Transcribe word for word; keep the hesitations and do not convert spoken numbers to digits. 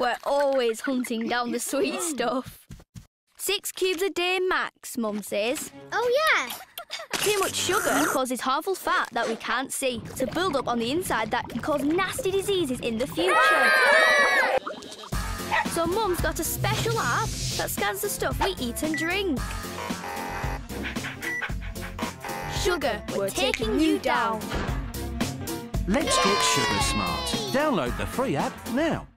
We're always hunting down the sweet stuff. Six cubes a day max, Mum says. Oh, yeah. Too much sugar causes harmful fat that we can't see to build up on the inside that can cause nasty diseases in the future. So Mum's got a special app that scans the stuff we eat and drink. Sugar, we're taking you down. Let's get sugar smart. Download the free app now.